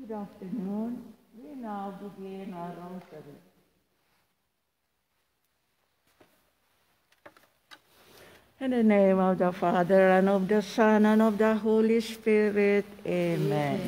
Good afternoon. We now begin our Rosary. In the name of the Father, and of the Son, and of the Holy Spirit. Amen.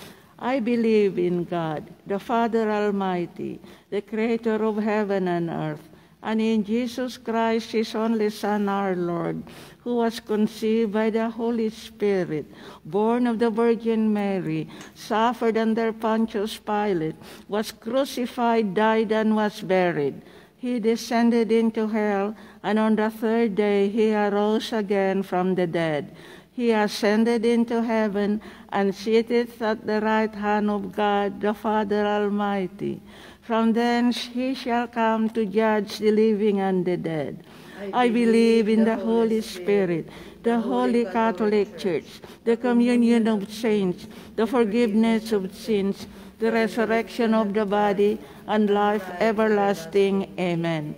I believe in God, the Father Almighty, the Creator of heaven and earth, and in Jesus Christ, His only Son, our Lord, who was conceived by the Holy Spirit, born of the Virgin Mary, suffered under Pontius Pilate, was crucified, died, and was buried. He descended into hell, and on the third day he arose again from the dead. He ascended into heaven and sitteth at the right hand of God, the Father Almighty. From thence he shall come to judge the living and the dead. I believe in the Holy Spirit, the Holy Catholic Church, the communion of saints, the forgiveness of sins, the resurrection of the body, and life everlasting. Amen.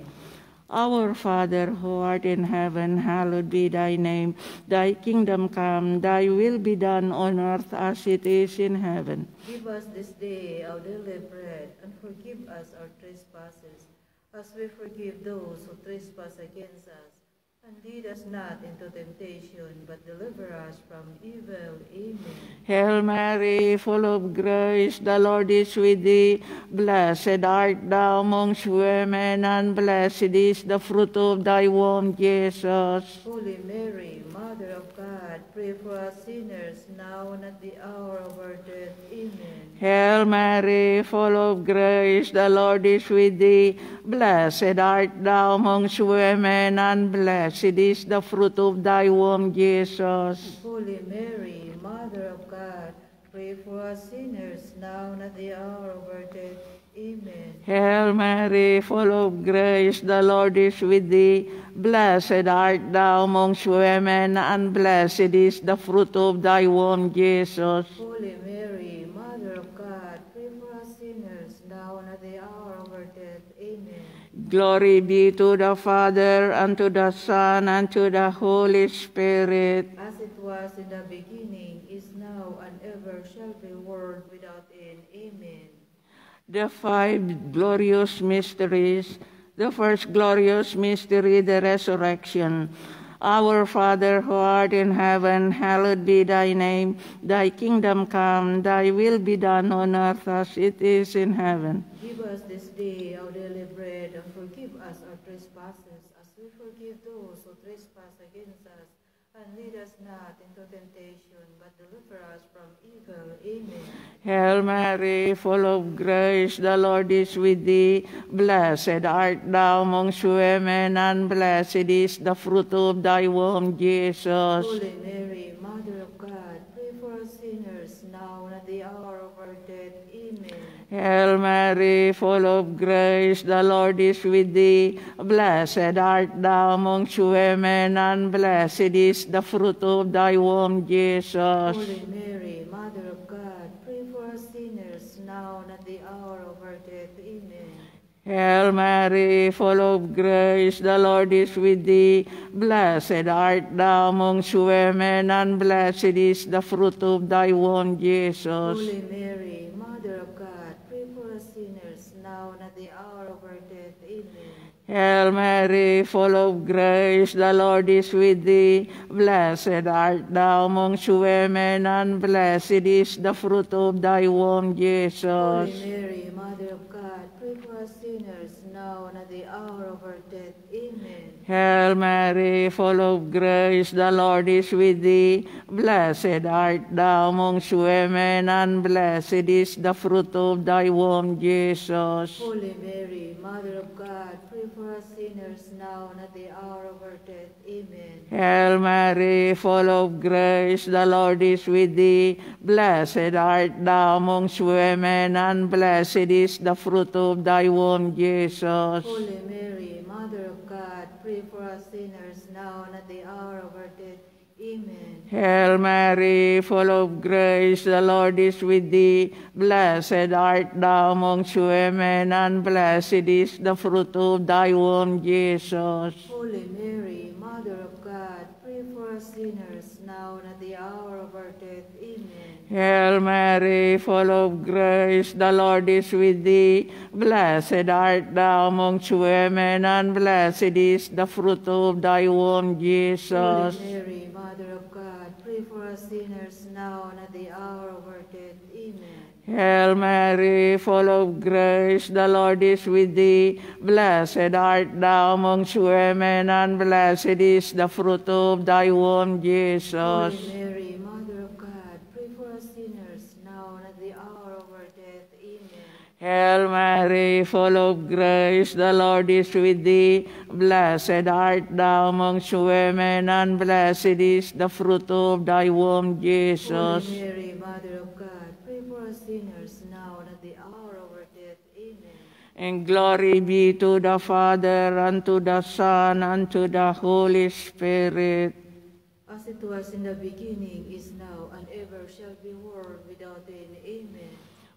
Our Father, who art in heaven, hallowed be thy name. Thy kingdom come, thy will be done on earth as it is in heaven. Give us this day our daily bread, and forgive us our trespasses, as we forgive those who trespass against us. And lead us not into temptation, but deliver us from evil. Amen. Hail Mary, full of grace, the Lord is with thee. Blessed art thou amongst women, and blessed is the fruit of thy womb, Jesus. Holy Mary, Mother of God, pray for us sinners, now and at the hour of our death. Amen. Hail Mary, full of grace, the Lord is with thee. Blessed art thou amongst women, and blessed is the fruit of thy womb, Jesus. Holy Mary, Mother of God, pray for us sinners, now and at the hour of our death. Amen. Hail Mary, full of grace, the Lord is with thee. Blessed art thou amongst women, and blessed is the fruit of thy womb, Jesus. Holy Mary, Mother of God, pray for us sinners, now and at the hour of our death. Amen. Glory be to the Father, and to the Son, and to the Holy Spirit. As it was in the beginning, is now, and ever shall be, world without end. Amen. The five glorious mysteries. The first glorious mystery, the resurrection. Our Father, who art in heaven, hallowed be thy name. Thy kingdom come, thy will be done on earth as it is in heaven. Give us this day our daily bread, and forgive us our trespasses, as we forgive those who trespass against us. And lead us not into temptation, but deliver us from evil. Amen. Hail Mary, full of grace, the Lord is with thee. Blessed art thou amongst women, and blessed is the fruit of thy womb, Jesus. Holy Mary, Mother of God, pray for us sinners, now and at the hour of our death. Amen. Hail Mary, full of grace, the Lord is with thee. Blessed art thou amongst women, and blessed is the fruit of thy womb, Jesus. Holy Mary, Mother of God, pray for us sinners, now and at the hour of our death. Amen. Hail Mary, full of grace, the Lord is with thee. Blessed art thou amongst women, and blessed is the fruit of thy womb, Jesus. Holy Mary, Mother of God, pray for us sinners, now and at the hour of our death. Amen. Hail Mary, full of grace, the Lord is with thee. Blessed art thou amongst women, and blessed is the fruit of thy womb, Jesus. Holy Mary, Mother of God, pray for us sinners, now and at the hour of our death. Amen. Hail Mary, full of grace, the Lord is with thee. Blessed art thou amongst women, and blessed is the fruit of thy womb, Jesus. Holy Mary, Mother of God, pray for us sinners, now and at the hour of our death. Amen. Hail Mary, full of grace, the Lord is with thee. Blessed art thou amongst women, and blessed is the fruit of thy womb, Jesus. Holy Mary, Mother of God, pray for us sinners, now and at the hour of our death. Amen. Hail Mary, full of grace, the Lord is with thee. Blessed art thou amongst women, and blessed is the fruit of thy womb, Jesus. Holy Mary, Mother of God, pray for us sinners, now and at the hour of our death. Amen. Hail Mary, full of grace, the Lord is with thee. Blessed art thou amongst women, and blessed is the fruit of thy womb, Jesus. Holy Mary, Mother of God, pray for us sinners now and at the hour of our death. Amen. Hail Mary, full of grace, the Lord is with thee. Blessed art thou amongst women, and blessed is the fruit of thy womb, Jesus. Holy Mary, Mother of God, pray for us sinners now and at the hour of our death. Amen. Hail Mary, full of grace, the Lord is with thee. Blessed art thou amongst women, and blessed is the fruit of thy womb, Jesus. Holy Mary, Mother of God, pray for us sinners now and at the hour of our death. Amen. And glory be to the Father, and to the Son, and to the Holy Spirit. As it was in the beginning, is now, and ever shall be, world without end. Amen.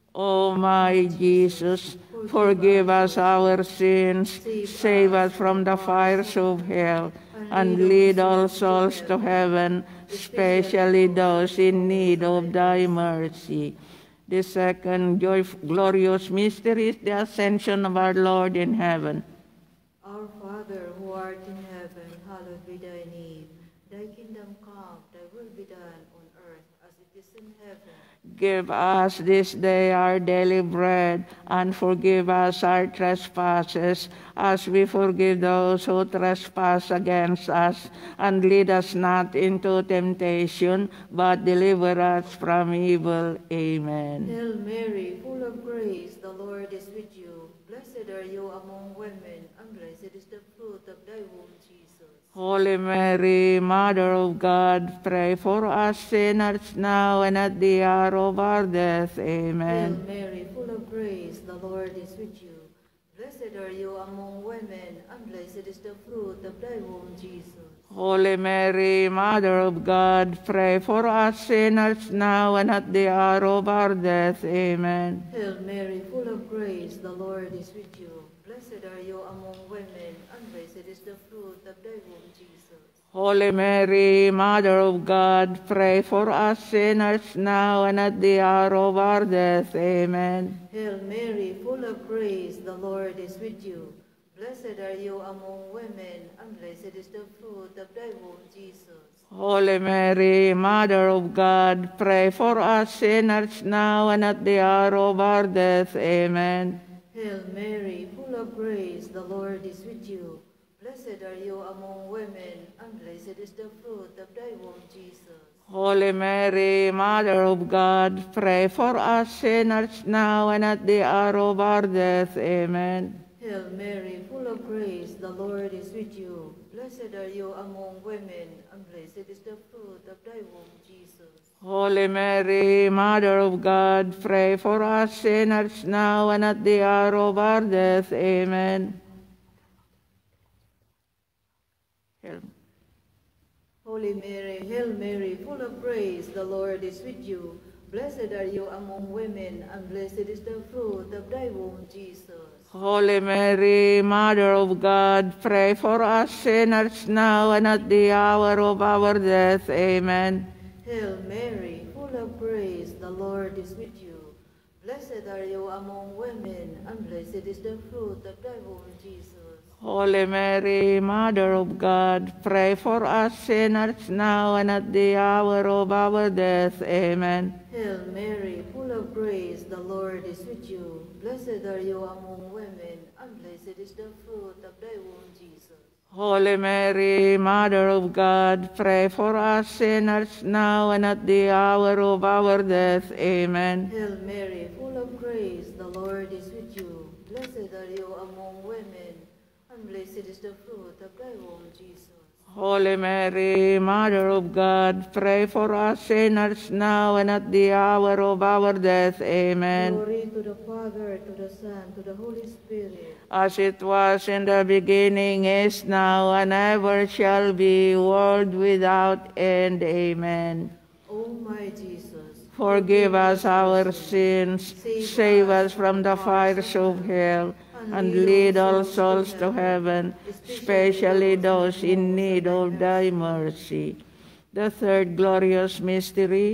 O my Jesus, forgive us our sins, save us from the fires of hell, and lead all souls to heaven, especially those in need of thy mercy. The second glorious mystery is the ascension of our Lord in heaven. Our Father, who art in heaven, hallowed be thy name. Thy kingdom come, thy will be done on earth as it is in heaven. Give us this day our daily bread, and forgive us our trespasses, as we forgive those who trespass against us. And lead us not into temptation, but deliver us from evil. Amen. Hail Mary, full of grace, the Lord is with you. Blessed are you among women, and blessed is the fruit of thy womb, Jesus. Holy Mary, Mother of God, pray for us sinners now and at the hour of our death. Amen. Hail Mary, full of grace, the Lord is with you. Blessed are you among women, and blessed is the fruit of thy womb, Jesus. Holy Mary, Mother of God, pray for us sinners now and at the hour of our death. Amen. Hail Mary, full of grace, the Lord is with you. Blessed are you among women, and blessed is the fruit of thy womb, Jesus. Holy Mary, Mother of God, pray for us sinners now and at the hour of our death. Amen. Hail Mary, full of grace, the Lord is with you. Blessed are you among women, and blessed is the fruit of thy womb, Jesus. Holy Mary, Mother of God, pray for us sinners now and at the hour of our death. Amen. Hail Mary, full of grace, the Lord is with you. Blessed are you among women, and blessed is the fruit of thy womb, Jesus. Holy Mary, Mother of God, pray for us sinners now and at the hour of our death. Amen. Hail Mary, full of grace, the Lord is with you. Blessed are you among women, and blessed is the fruit of thy womb, Jesus. Holy Mary, Mother of God, pray for us sinners now and at the hour of our death. Amen. Hail Mary, full of grace, the Lord is with you. Blessed are you among women, and blessed is the fruit of thy womb, Jesus. Holy Mary, Mother of God, pray for us sinners now and at the hour of our death. Amen. Hail Mary, full of grace, the Lord is with you. Blessed are you among women, and blessed is the fruit of thy womb, Jesus. Holy Mary, Mother of God, pray for us sinners now and at the hour of our death. Amen. Hail Mary, full of grace, the Lord is with you. Blessed are you among women, and blessed is the fruit of thy womb, Jesus. Holy Mary, Mother of God, pray for us sinners now and at the hour of our death. Amen. Hail Mary, full of grace, the Lord is with you. Blessed are you among women, and blessed is the fruit of thy womb, Jesus. Holy Mary, Mother of God, pray for us sinners now and at the hour of our death. Amen. Glory to the Father, to the Son, to the Holy Spirit. As it was in the beginning, is now, and ever shall be, world without end. Amen. O my Jesus, forgive us our sins, save us from the fires of hell, and lead all souls to heaven, especially those in need of thy mercy. The third glorious mystery,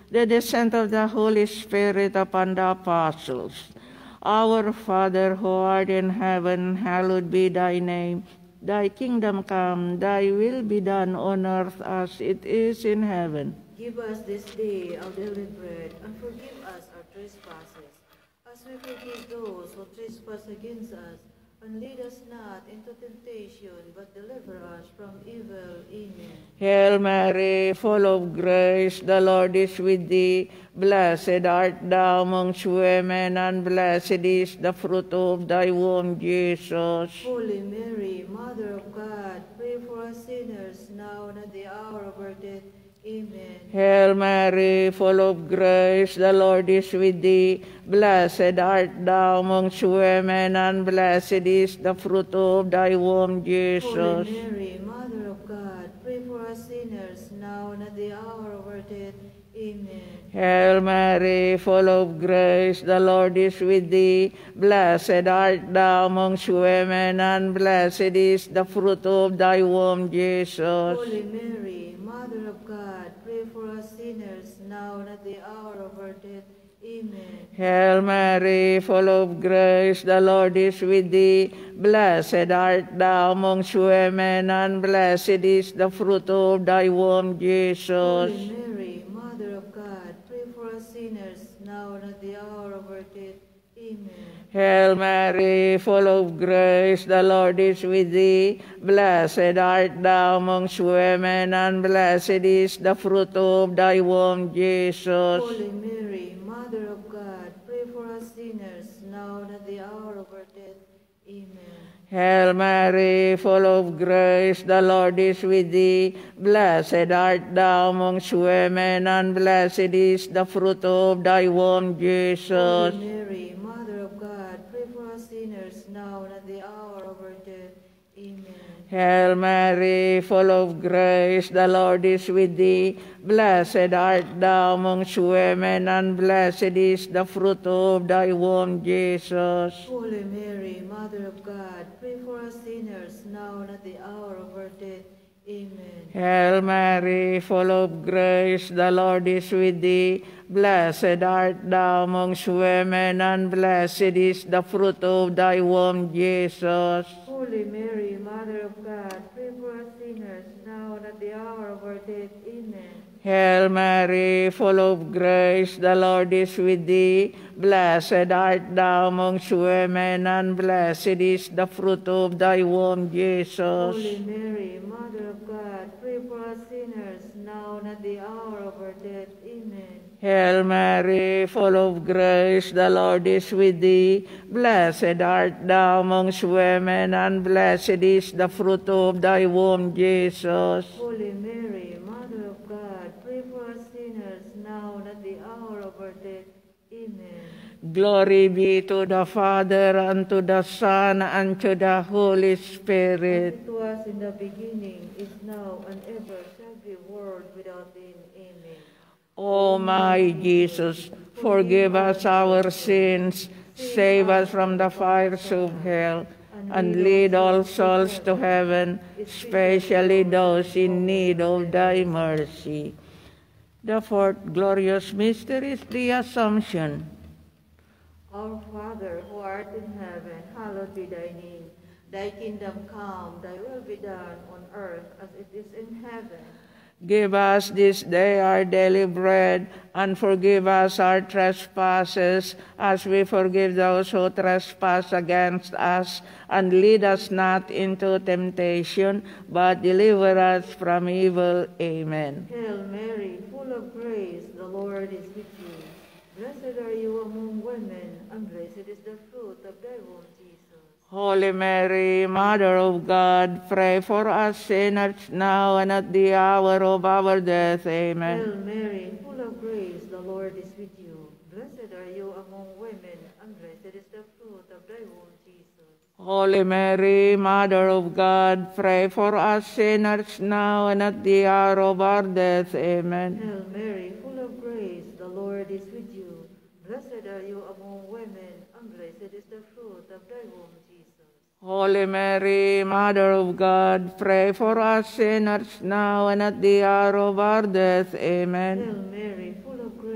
the descent of the Holy Spirit upon the apostles. Our Father, who art in heaven, hallowed be thy name. Thy kingdom come, thy will be done on earth as it is in heaven. Give us this day our daily bread, and forgive us our trespasses, as we forgive those who trespass against us. And lead us not into temptation, but deliver us from evil. Amen. Hail Mary, full of grace, the Lord is with thee. Blessed art thou amongst women, and blessed is the fruit of thy womb, Jesus. Holy Mary, Mother of God, pray for us sinners, now and at the hour of our death. Amen. Hail Mary, full of grace, the Lord is with thee. Blessed art thou amongst women, and blessed is the fruit of thy womb, Jesus. Holy Mary, Mother of God, pray for us sinners, now and at the hour of our death. Amen. Hail Mary, full of grace, the Lord is with thee. Blessed art thou amongst women, and blessed is the fruit of thy womb, Jesus. Holy Mary, Mother of God, pray for us sinners, now and at the hour of our death. Amen. Hail Mary, full of grace, the Lord is with thee. Blessed art thou amongst women, and blessed is the fruit of thy womb, Jesus. Holy Mary, Mother of God, pray for us sinners, now and at the hour of our death. Amen. Hail Mary, full of grace, the Lord is with thee. Blessed art thou amongst women, and blessed is the fruit of thy womb, Jesus. Holy Mary, Mother of God, pray for us sinners, now and at the hour of our death. Amen. Hail Mary, full of grace, the Lord is with thee. Blessed art thou amongst women, and blessed is the fruit of thy womb, Jesus. Holy Mary, Mother of God, pray for us sinners, now and at the hour of our death. Amen. Hail Mary, full of grace, the Lord is with thee. Blessed art thou amongst women, and blessed is the fruit of thy womb, Jesus. Holy Mary, Mother of God, pray for us sinners, now and at the hour of our death. Amen. Hail Mary, full of grace, the Lord is with thee. Blessed art thou amongst women, and blessed is the fruit of thy womb, Jesus. Holy Mary, Mother of God, pray for us sinners, now and at the hour of our death. Amen. Hail Mary, full of grace, the Lord is with thee. Blessed art thou amongst women, and blessed is the fruit of thy womb, Jesus. Holy Mary, Mother of God, pray for us sinners, now and at the hour of our death. Amen. Hail Mary, full of grace, the Lord is with thee. Blessed art thou amongst women, and blessed is the fruit of thy womb, Jesus. Holy Mary, Mother of God, pray for us sinners, now and at the hour of our death. Amen. Glory be to the Father, and to the Son, and to the Holy As Spirit. it was in the beginning, is now, and ever shall be, world without end. Amen. O my Jesus, forgive us our sins, save us from the fires of hell, and lead all souls to heaven, especially those in need of thy mercy. The fourth glorious mystery is the Assumption. Our Father, who art in heaven, hallowed be thy name. Thy kingdom come, thy will be done on earth as it is in heaven. Give us this day our daily bread, and forgive us our trespasses, as we forgive those who trespass against us. And lead us not into temptation, but deliver us from evil. Amen. Hail Mary, full of grace, the Lord is with you. Blessed are you among women, and blessed is the fruit of thy womb, Jesus. Holy Mary, Mother of God, pray for us sinners now and at the hour of our death. Amen. Hail Mary, full of grace, the Lord is with you. Blessed are you among women, and blessed is the fruit of thy womb, Jesus. Holy Mary, Mother of God, pray for us sinners now and at the hour of our death. Amen. Hail Mary, full of grace, the Lord is with you. Blessed are you among women, and blessed is the fruit of thy womb, Jesus. Holy Mary, Mother of God, pray for us sinners now and at the hour of our death. Amen. Hail Mary, full of grace,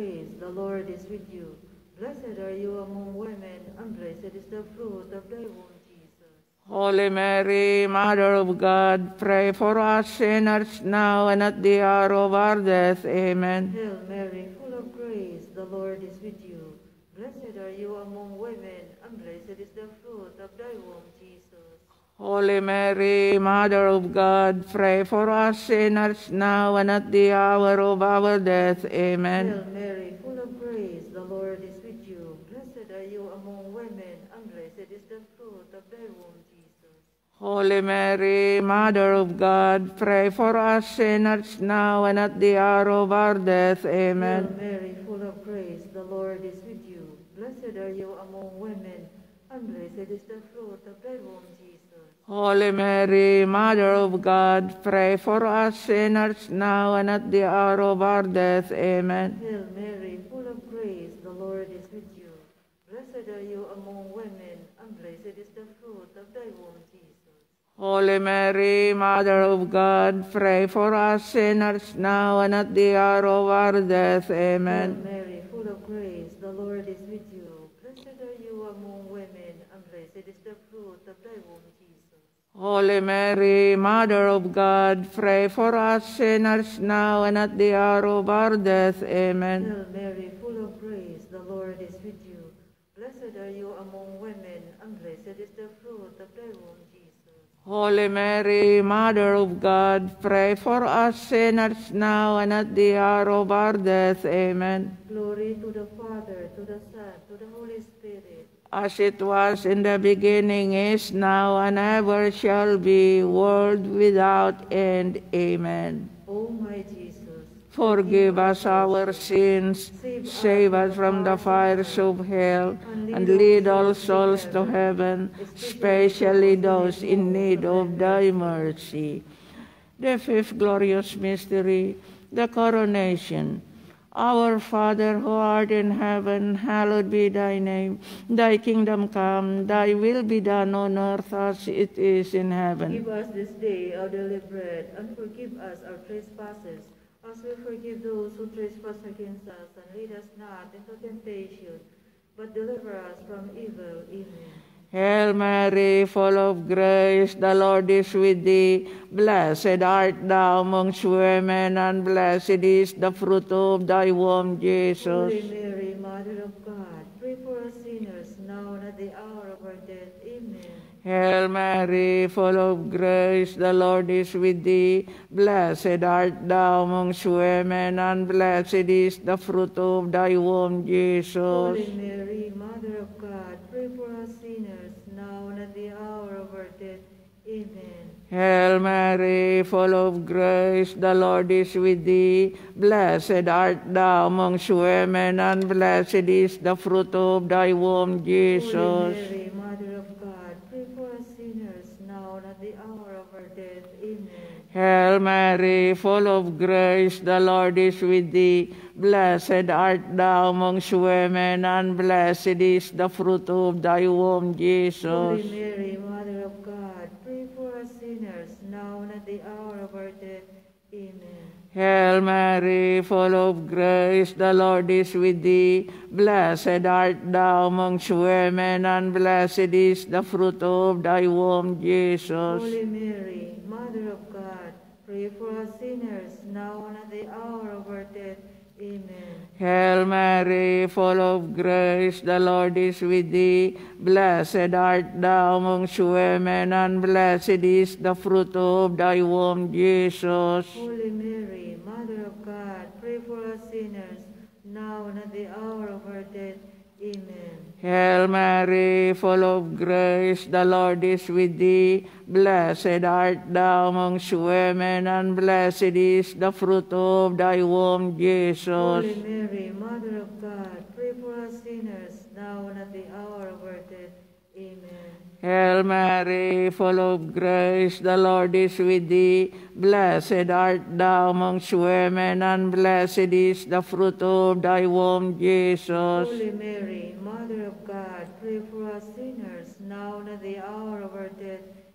the Lord is with you. Blessed are you among women, and blessed is the fruit of thy womb, Jesus. Holy Mary, Mother of God, pray for us sinners now and at the hour of our death. Amen. Hail Mary, full of grace, the Lord is with you. Blessed are you among women, and blessed is the fruit of thy womb, Jesus. Holy Mary, Mother of God, pray for us sinners now and at the hour of our death. Amen. Hail Mary, full of grace, the Lord is with you. Blessed are you among women, and blessed is the fruit of thy womb, Jesus. Holy Mary, Mother of God, pray for us sinners now and at the hour of our death. Amen. Hail Mary, full of grace, the Lord is with you. Blessed are you among women, and blessed is the fruit of thy womb, Jesus. Holy Mary, Mother of God, pray for us sinners now and at the hour of our death. Amen. Hail Mary, full of grace, the Lord is with you. Blessed are you among women, and blessed is the fruit of thy womb, Jesus. Holy Mary, Mother of God, pray for us sinners now and at the hour of our death. Amen. Hail Mary, full of grace, the Lord is with you. Blessed are you among women, and blessed is the fruit of thy womb, Jesus. Holy Mary, Mother of God, pray for us sinners now and at the hour of our death. Amen. Hail Mary, full of grace, the Lord is with you. Blessed are you among women, and blessed is the fruit of thy womb, Jesus. Holy Mary, Mother of God, pray for us sinners now and at the hour of our death. Amen. Glory to the Father, to the Son, to the Holy Spirit. As it was in the beginning, is now, and ever shall be, world without end. Amen. O my Jesus, Forgive us our sins, save us from the fires of hell, and lead all souls to heaven, especially those in need of thy mercy. The fifth glorious mystery, the coronation. Our Father, who art in heaven, hallowed be thy name. Thy kingdom come, thy will be done on earth as it is in heaven. give us this day our daily bread, and forgive us our trespasses, as we forgive those who trespass against us. And lead us not into temptation, but deliver us from evil. Amen. Hail Mary, full of grace, the Lord is with thee. Blessed art thou amongst women, and blessed is the fruit of thy womb, Jesus. Holy Mary, Mother of God, pray for us sinners, now and at the hour of our death. Amen. Hail Mary, full of grace, the Lord is with thee. Blessed art thou amongst women, and blessed is the fruit of thy womb, Jesus. Holy Mary, Mother of God, pray for us sinners, now and at the hour of our death. Amen. Hail Mary, full of grace, the Lord is with thee. Blessed art thou amongst women, and blessed is the fruit of thy womb, Jesus. Holy Mary, Mother of God, pray for us sinners, now and at the hour of our death. Amen. Hail Mary, full of grace, the Lord is with thee. Blessed art thou amongst women, and blessed is the fruit of thy womb, Jesus. Holy Mary, Mother of God, pray for us sinners, now and at the hour of our death. Amen. Hail Mary, full of grace, the Lord is with thee. Blessed art thou amongst women, and blessed is the fruit of thy womb, Jesus. Holy Mary, Mother of God, pray for us sinners, now and at the hour of our death. Amen. Hail Mary, full of grace, the Lord is with thee. Blessed art thou amongst women, and blessed is the fruit of thy womb, Jesus. Holy Mary, Mother of God, pray for us sinners, now and at the hour of our death. Amen. Hail Mary, full of grace, the Lord is with thee. Blessed art thou amongst women, and blessed is the fruit of thy womb, Jesus. Holy Mary, Mother of God, pray for us sinners, now and at the hour of our death. Amen. Hail Mary, full of grace, the Lord is with thee. Blessed art thou amongst women, and blessed is the fruit of thy womb, Jesus. Holy Mary, Mother of God, pray for us sinners, now and at the hour of our death.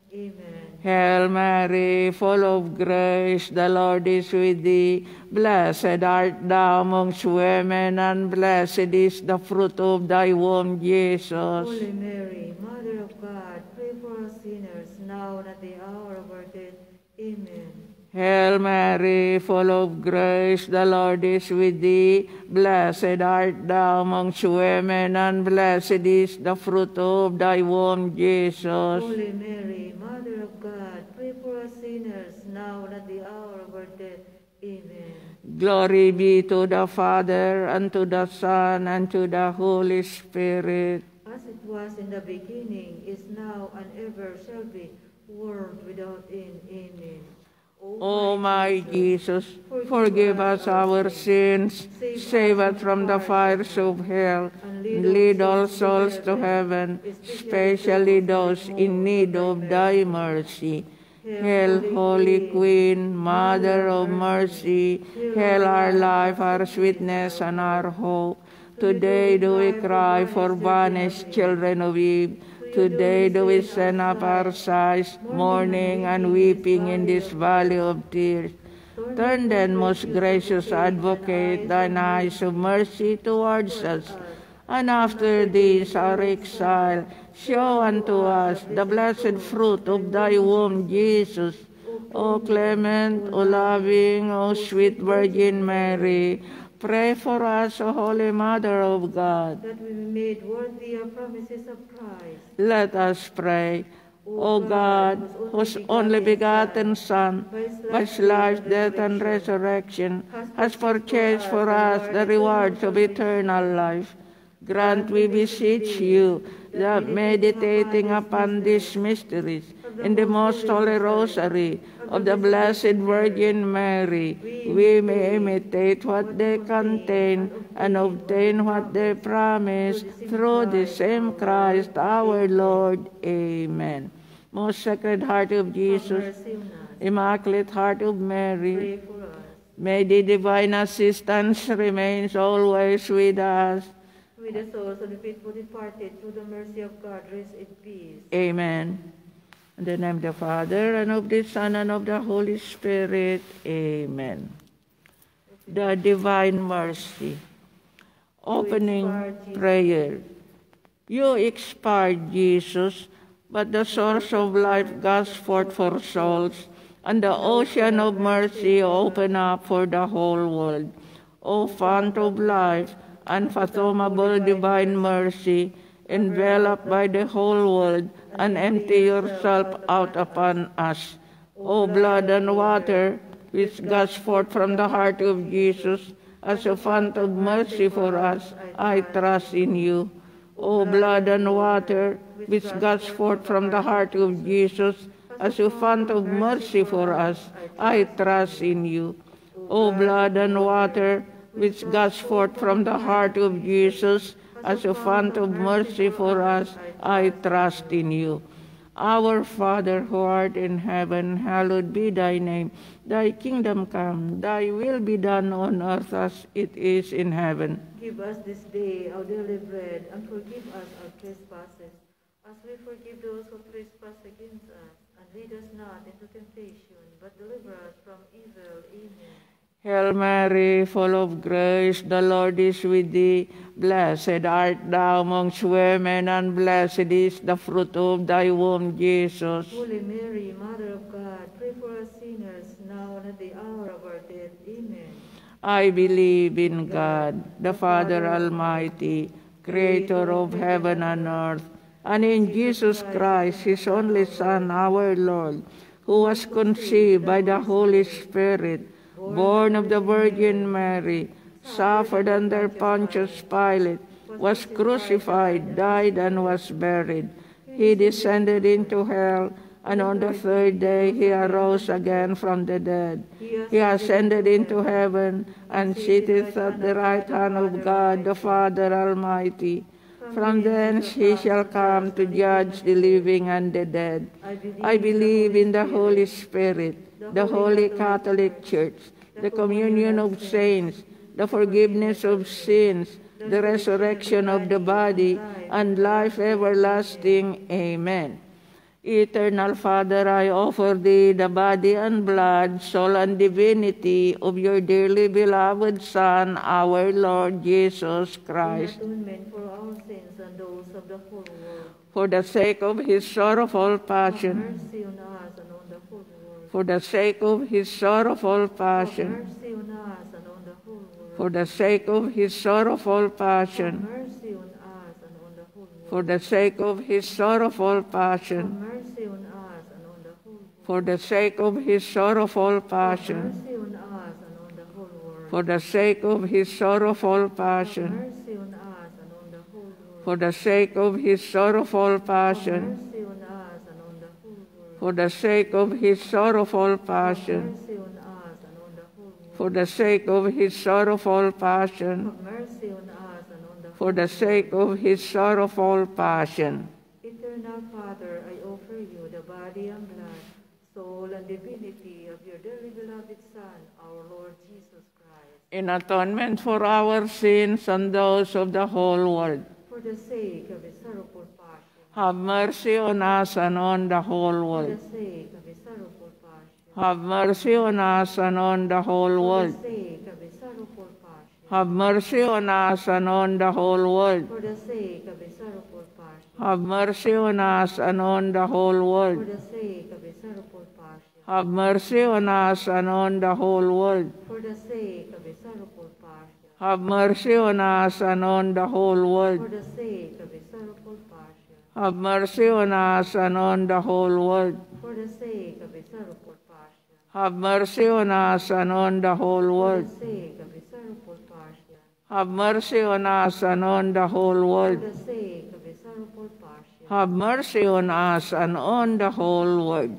Amen. Hail Mary, full of grace, the Lord is with thee. Blessed art thou amongst women, and blessed is the fruit of thy womb, Jesus. Holy Mary, Mother of God, pray for us sinners, now and at the hour of our death. Amen. Hail Mary, full of grace, the Lord is with thee. Blessed art thou amongst women, and blessed is the fruit of thy womb, Jesus. Holy Mary, Mother of God, pray for us sinners, now and at the hour of our death. Amen. Glory be to the Father, and to the Son, and to the Holy Spirit. As it was in the beginning, is now, and ever shall be, world without end. Amen. O my Jesus, forgive us our sins, save us from the fires of hell, and lead all souls to heaven, especially those in need of thy mercy. Hail, Holy Queen, Mother of Mercy, hail our life, our sweetness, and our hope. Today do we cry for banished children of Eve. Today do we send up our sighs, mourning and weeping in this valley of tears. Turn then, most gracious Advocate, thine eyes of mercy towards us, and after this our exile, show unto us the blessed fruit of thy womb, Jesus. O clement, O loving, O sweet Virgin Mary, pray for us, O Holy Mother of God, that we be made worthy of promises of Christ. Let us pray. O God, whose only begotten Son, by his life, death, and resurrection, has purchased for us the rewards of eternal life, grant, we beseech you, that meditating upon these mysteries in the most holy Rosary of the Blessed Virgin Mary, we may imitate what they contain and obtain what they promise, through the same Christ our Lord. Amen. Most Sacred Heart of Jesus, Immaculate Heart of Mary, Pray for us. may the divine assistance remains always with us. With the souls of the faithful departed, through the mercy of God, rest in peace. Amen. In the name of the Father, and of the Son, and of the Holy Spirit. Amen. The Divine Mercy. Opening prayer. You expired, Jesus, but the source of life gushs forth for souls, and the ocean of mercy opened up for the whole world. O fount of life, unfathomable divine mercy, enveloped by the whole world, and empty yourself out upon us. O blood and water, which gush forth from the heart of Jesus, as a fount of mercy for us, I trust in you. O blood and water, which gush forth from the heart of Jesus, as a fount of mercy for us, I trust in you. O blood and water, which gush forth from the heart of Jesus, as a fount of mercy for us, I trust in you. Our Father, who art in heaven, hallowed be thy name. Thy kingdom come, thy will be done on earth as it is in heaven. Give us this day our daily bread, and forgive us our trespasses, as we forgive those who trespass against us. And lead us not into temptation, but deliver us from evil. Amen. Hail Mary, full of grace, the Lord is with thee. Blessed art thou amongst women, and blessed is the fruit of thy womb, Jesus. Holy Mary, Mother of God, pray for us sinners, now and at the hour of our death. Amen. I believe in God, the Father Almighty, creator of heaven and earth, and in Jesus Christ, his only Son, our Lord, who was conceived by the Holy Spirit, born of the Virgin Mary, suffered under Pontius Pilate, was crucified, died, and was buried. He descended into hell, and on the third day he arose again from the dead. He ascended into heaven, and sitteth at the right hand of God the Father Almighty. From thence he shall come to judge the living and the dead. I believe in the Holy Spirit, the Holy Catholic Church, the communion of saints, the forgiveness of sins, the resurrection of the body, and life everlasting. Amen. Eternal Father, I offer thee the body and blood, soul and divinity of your dearly beloved Son, our Lord Jesus Christ. In atonement for our sins and those of the whole world. For the sake of his sorrowful Have passion. mercy on us and on the whole world. For the sake of his sorrowful Have passion. mercy on us and on the whole world. For the sake of his sorrowful Have passion. mercy on us and on the whole world. For the sake of his sorrowful Have passion. mercy on us and on the whole world. For the sake of his sorrowful Have passion. mercy on us and on the whole world. For the sake of his sorrowful Have passion. mercy on us and on the whole world. For the sake of his sorrowful Have passion. mercy on us and on the whole world. For the sake of his sorrowful Have passion. mercy on us and on the whole world. For the sake of his sorrowful passion. Have mercy on us and on the For the sake of his sorrowful passion. Eternal Father, I offer you the body and blood, soul and divinity of your dearly beloved Son, our Lord Jesus Christ, In atonement for our sins and those of the whole world. for the sake of his sorrowful passion, Have mercy on us and on the whole for world. the sake of his sorrowful passion, Have mercy on us and on the whole for world. the sake of his sorrowful passion, Have mercy on us and on the whole world. for the sake of his sorrowful passion, Have mercy on us and on the whole for world. the sake of his sorrowful passion, Have mercy on us and on the whole world. for the sake of his sorrowful passion, Have mercy on us and on the whole world. for the sake of his sorrowful passion, Have mercy on us and on the whole world. for the sake of his sorrowful passion, Have mercy on us and on the whole for world. the sake of his sorrowful passion, Have mercy on us and on the whole for world. the sake of his sorrowful passion. Have mercy on us and on the whole world.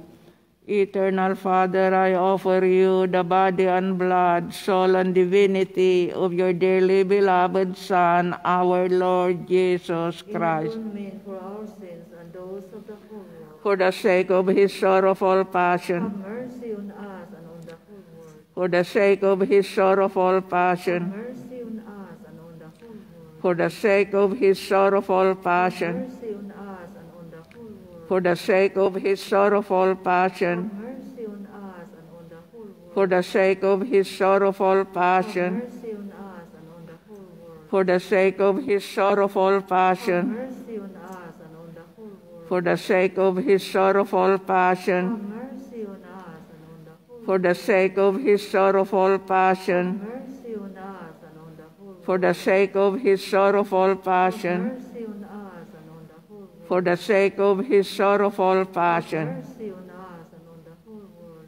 Eternal Father, I offer you the body and blood, soul and divinity of your dearly beloved Son, our Lord Jesus In Christ. atonement for our sins and those of the whole world. For the sake of his sorrowful passion. Have mercy on us and on the whole world. For the sake of his sorrowful Have passion. mercy on us and on the whole world. For the sake of his sorrowful Have passion. mercy on us and on the whole world. For the sake of his sorrowful Have passion. mercy on us and on the whole world. For the sake of his sorrowful Have passion. mercy on us and on the whole world. For the sake of his sorrowful Have passion. mercy on us and on the whole world. For the sake of his sorrowful passion. Have mercy on us and on the whole For the sake of his sorrowful passion. mercy on us and on the whole For the sake of his sorrowful passion. mercy on us and on the whole world. For the sake of his sorrowful passion. Mercy on us and on the whole world.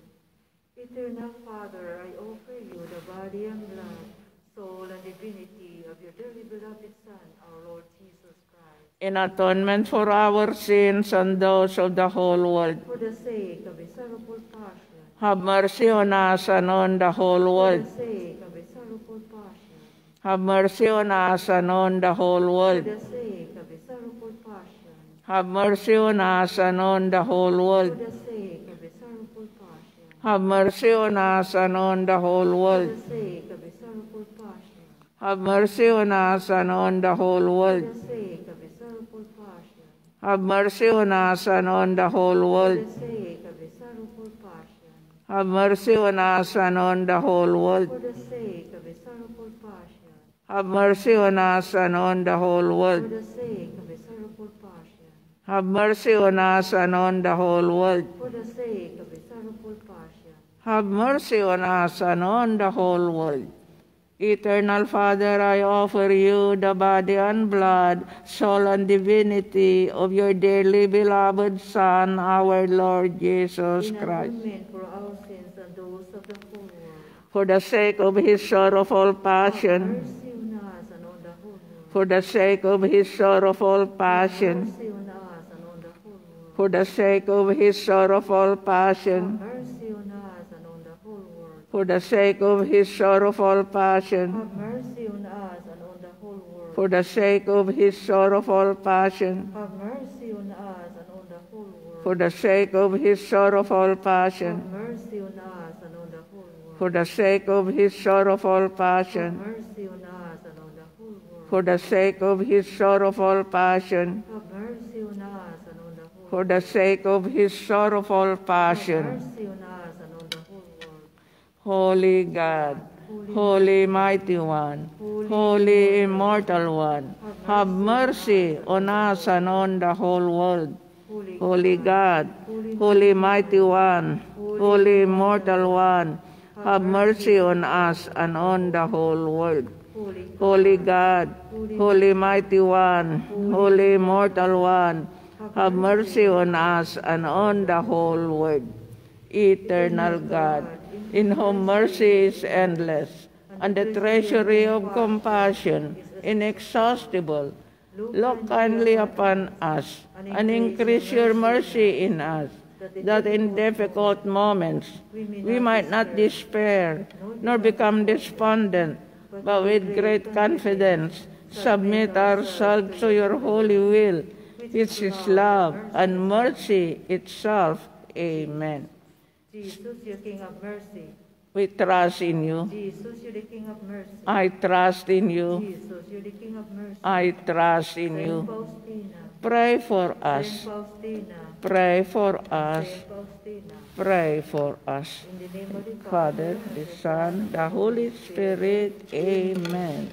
Eternal Father, I offer you the body and blood, soul and divinity of your dearly beloved Son, our Lord Jesus Christ, In atonement for our sins and those of the whole world. for the sake of his sorrowful passion, Have mercy on us and on the whole for world. the sake of his sorrowful passion, Have mercy on us and on the whole for world. the sake of his sorrowful passion, Have mercy on us and on the whole for world. the sake of his sorrowful passion, Have mercy on us and on the whole for world. the sake of his sorrowful passion, Have mercy on us and on the whole for world. the sake of his sorrowful passion, Have mercy on us and on the whole for world. the sake of his sorrowful passion, Have mercy on us and on the whole world. for the sake of his sorrowful passion, Have mercy on us and on the whole for world. the sake of his sorrowful passion, Have mercy on us and on the whole world. for the sake of his sorrowful passion. Have mercy on us and on the whole world. Eternal Father, I offer you the body and blood, soul and divinity of your dearly beloved Son, our Lord Jesus In Christ. atonement for our sins and those of the whole world. For the sake of his sorrowful Have passion. mercy on us and on the whole world. For the sake of his sorrowful Have passion. mercy on us and on the whole world. For the sake of his sorrowful Have passion. mercy on us and on the whole world. For the sake of his sorrowful passion. Have mercy on us and on the whole world. For the sake of his sorrowful passion. Have mercy on us and on the whole world. For the sake of his sorrowful Have passion. mercy on us and on the whole world. For the sake of his sorrowful Have passion. mercy on us and on the whole world. For the sake of his sorrowful passion. Have mercy on us and on the whole for the sake of his sorrowful Have passion. mercy on us and on the whole world. Holy God, Holy Mighty One, Holy Immortal One, have mercy on us and on the whole world. Holy God, Holy Mighty One, Holy Immortal One, have mercy on us and on the whole world. Holy God, Holy Mighty One, Holy Immortal One, have mercy on us and on the whole world. Eternal God, in whom mercy is endless, and the treasury of compassion inexhaustible, look kindly upon us, and increase your mercy in us, that in difficult moments we might not despair, nor become despondent, but with great confidence submit ourselves to your holy will, which is love and mercy itself. Amen. Jesus, you King of mercy. We trust in you. Jesus, you're the King of mercy. I trust in you. Jesus, you're the King of mercy. I trust in Saint you. Faustina. Pray for us. Saint Faustina. Pray for us. Saint Faustina. Pray for us. In the name of the Father, the Son, the Holy Spirit. Amen.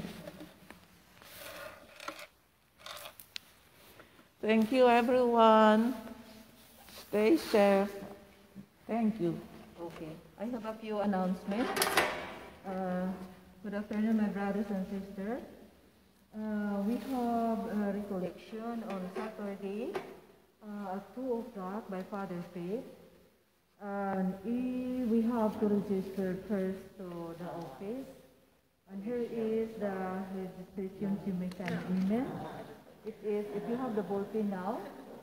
Thank you, everyone. Stay safe. Thank you. Okay. I have a few announcements. Good afternoon, my brothers and sisters. We have a recollection on Saturday at 2 o'clock by Father Faith. And we have to register first to the office. And here is the registration you may send email. It is, if you have the ballpen now,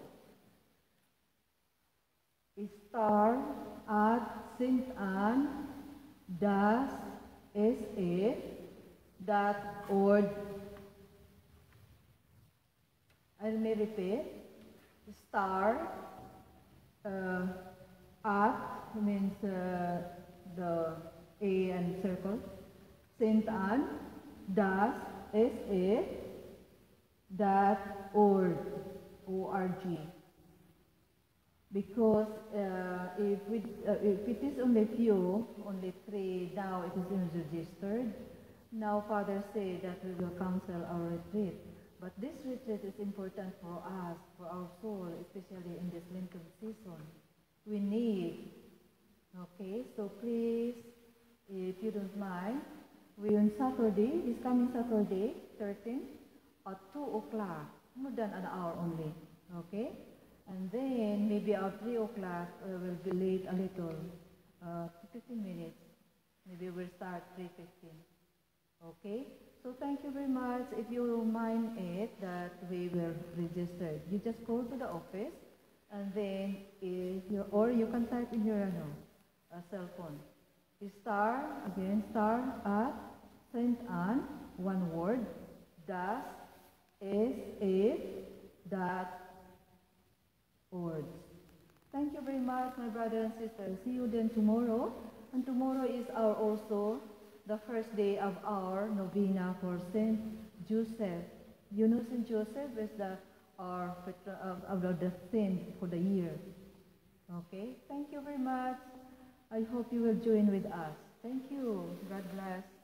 star at St.Anne sa.org. I may repeat, star at means the A and circle, St.Anne sa.org. Because if it is only few, only 3 now it is registered. Now Father said that we will cancel our retreat. But this retreat is important for us, for our soul, especially in this Lenten season. We need, okay, so please, if you don't mind, we on Saturday, this coming Saturday, 13th, at 2 o'clock, more than an hour only, okay? And then maybe at 3 o'clock we'll be late a little, 15 minutes. Maybe we'll start 3:15. Okay? So thank you very much. If you mind it that we will register, you just go to the office and then or you can type in your cell phone. Star at St.Anne, one word, sa.org. Thank you very much, my brother and sister. See you then tomorrow. And tomorrow is also the first day of our novena for Saint Joseph. You know Saint Joseph is the saint for the year. Okay? Thank you very much. I hope you will join with us. Thank you. God bless.